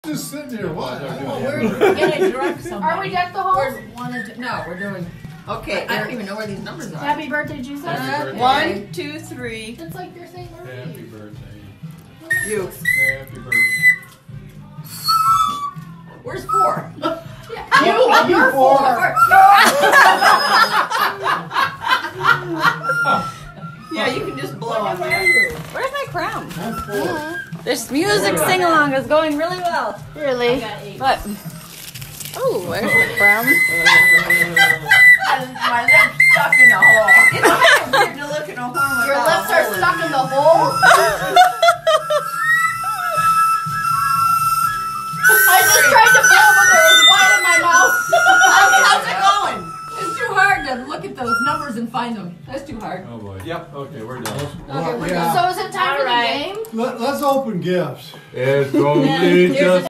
Just sitting here, what? We're gonna direct somebody. Are we decked the halls? No, we're doing. Okay, I don't even know where these numbers are. Happy birthday, Jesus. Birthday. 1, 2, 3. It's like your same birthday. Happy birthday. You. Happy birthday. Where's 4? You're 4. Yeah, you can just blow on there. Where's my crown? That's 4. This music sing-along is going really well. Really? But, oh, where's my crown? My lips stuck in the hole. It's kind of weird to look in a hole. Your lips are stuck in the hole? I just tried to blow, but there was wine in my mouth. How's it going? It's too hard to look at those numbers and find them. That's too hard. Oh boy. Yep. Okay, we're done. Okay, we're Yeah. done. So is it time for the game? Let's open gifts. It's only just